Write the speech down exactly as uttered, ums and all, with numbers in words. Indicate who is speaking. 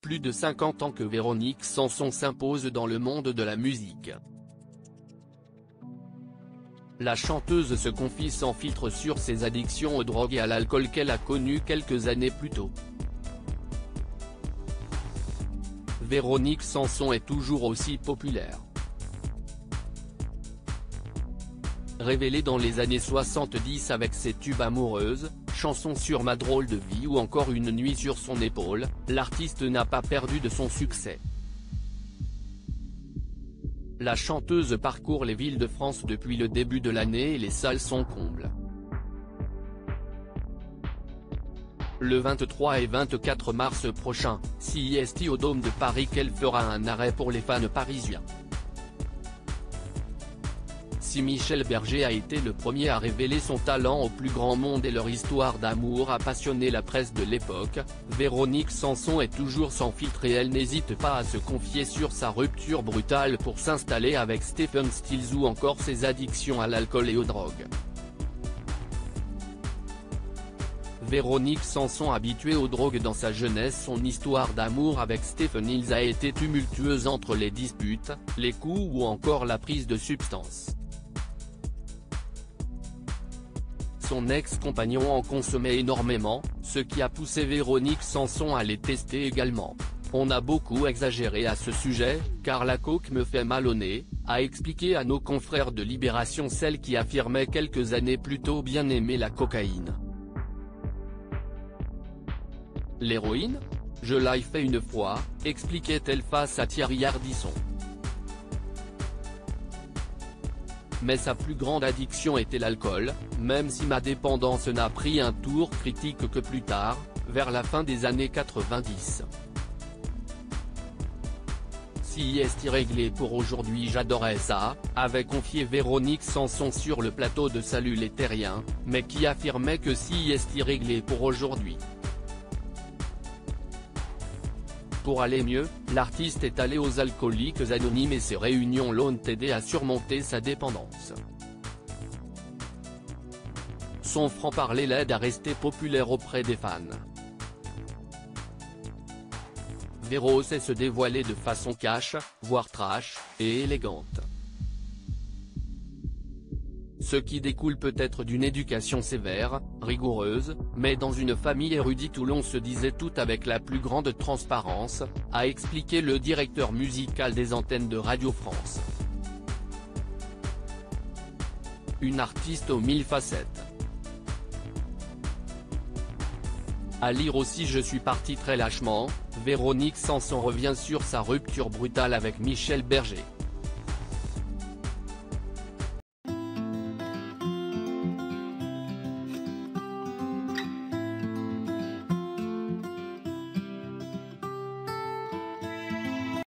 Speaker 1: plus de cinquante ans que Véronique Sanson s'impose dans le monde de la musique. La chanteuse se confie sans filtre sur ses addictions aux drogues et à l'alcool qu'elle a connues quelques années plus tôt. Véronique Sanson est toujours aussi populaire. Révélée dans les années soixante-dix avec ses tubes amoureuses, Chanson sur ma drôle de vie ou encore Une nuit sur son épaule, l'artiste n'a pas perdu de son succès. La chanteuse parcourt les villes de France depuis le début de l'année et les salles sont combles. Le vingt-trois et vingt-quatre mars prochain, C I S T au Dôme de Paris qu'elle fera un arrêt pour les fans parisiens. Si Michel Berger a été le premier à révéler son talent au plus grand monde et leur histoire d'amour a passionné la presse de l'époque, Véronique Sanson est toujours sans filtre et elle n'hésite pas à se confier sur sa rupture brutale pour s'installer avec Stephen Stills ou encore ses addictions à l'alcool et aux drogues. Véronique Sanson, habituée aux drogues dans sa jeunesse, son histoire d'amour avec Stephen Stills a été tumultueuse entre les disputes, les coups ou encore la prise de substances. Son ex-compagnon en consommait énormément, ce qui a poussé Véronique Sanson à les tester également. On a beaucoup exagéré à ce sujet, car la coke me fait mal au nez, a expliqué à nos confrères de Libération celle qui affirmait quelques années plus tôt bien aimer la cocaïne. L'héroïne ? Je l'ai fait une fois, expliquait-elle face à Thierry Ardisson. Mais sa plus grande addiction était l'alcool, même si ma dépendance n'a pris un tour critique que plus tard, vers la fin des années quatre-vingt-dix. Si est réglé pour aujourd'hui, j'adorais ça, avait confié Véronique Sanson sur le plateau de Salut les Terriens, mais qui affirmait que si est réglé pour aujourd'hui. Pour aller mieux, l'artiste est allé aux Alcooliques Anonymes et ses réunions l'ont aidé à surmonter sa dépendance. Son franc-parler l'aide à rester populaire auprès des fans. Véro sait se dévoiler de façon cash, voire trash, et élégante. Ce qui découle peut-être d'une éducation sévère, rigoureuse, mais dans une famille érudite où l'on se disait tout avec la plus grande transparence, a expliqué le directeur musical des antennes de Radio France. Une artiste aux mille facettes. À lire aussi Je suis partie très lâchement, Véronique Sanson revient sur sa rupture brutale avec Michel Berger.